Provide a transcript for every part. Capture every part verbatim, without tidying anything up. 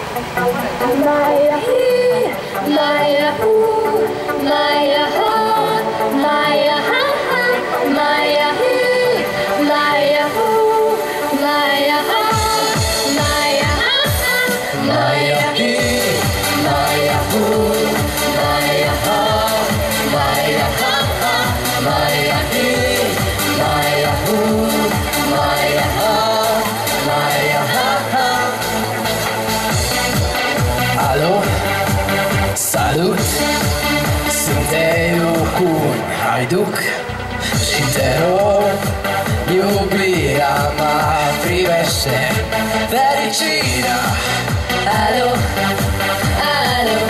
Maya hi, Maya hu, Maya ha, Maya ha ha, Maya hi, Maya hu, Maya ha, Maya ha ha, Maya hi, Maya hu, Maya ha, Maya ha ha, Maya hi, Maya hu, Maya ha, Maya ha ha. Alo, salut, suntem eu cu haiduc și te rog, iubirea mea privește fericirea. Alo, alo,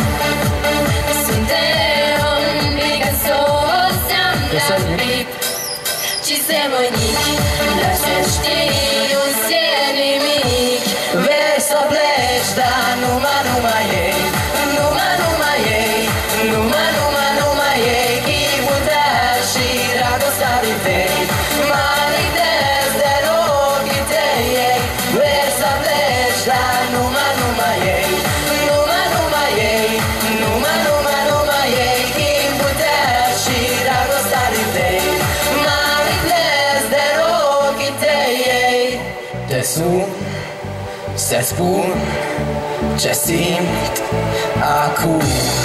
suntem Picasso, seamnă pic, ci semănic, dar să știi, nu se nimic. Vrei să pleci, dar numai, numai ei, numai, numai ei, numai, numai, numai ei, chipul tău și dragostea din tei, mă amintesc de ochii tăi ei. Vrei să pleci, dar numai, numai ei, numai, numai ei, numai, numai, numai ei, chipul tău și dragostea din tei, mă amintesc de ochii tăi ei. Te sun să spun ce simt acum.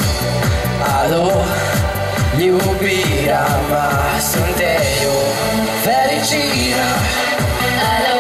Alo, iubirea mea, sunt eu, fericirea. Alo,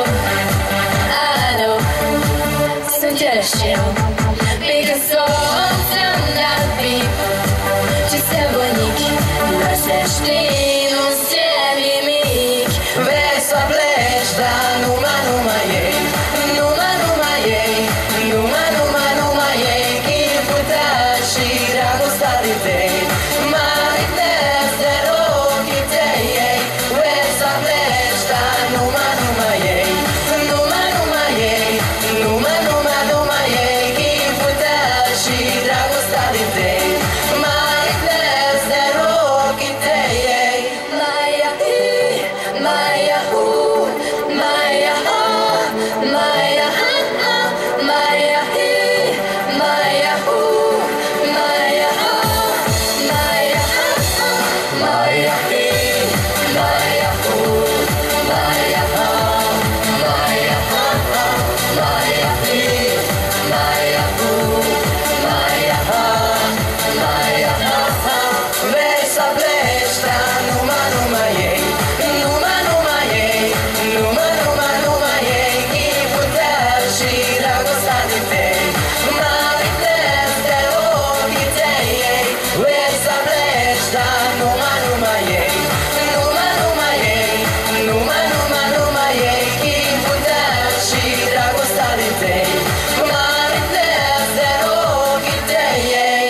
alo, sunt el și eu, Picasso, seamnă pic, ci semănic, dar să știi, nu se nimic. Vrei să pleci, dar numai, numai ei, numai, numai ei, numai, numai, numai ei, chipul tău și dragostea din tei, mă amintesc de ochii tăi ei. Vrei să pleci, dar numai, numai ei, numai, numai ei, numai, numai, numai ei, chipul tău și dragostea din tei, mă amintesc de ochii tăi ei. Maya hi, Maya hu, Maya ha, Maya ha ha, Maya hi, Maya hu, Maya ha, Maya ha ha, Maya hi, Maya hu, Maya ha, Maya ha ha, Maya hi, Maya hu, Maya ha, Maya ha ha. Vrei să pleci, dar numai, numai ei, numai, numai ei, numai, numai, numai ei, chipul tău și dragostea din tei, mă amintesc de ochii tăi ei. Vrei să pleci, dar numai, numai ei, numai, numai ei, numai, numai, numai ei, chipul tău și dragostea din tei, mă amintesc de ochii tăi ei.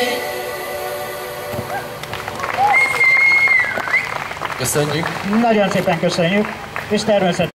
Köszönjük! Nagyon szépen köszönjük, és természetesen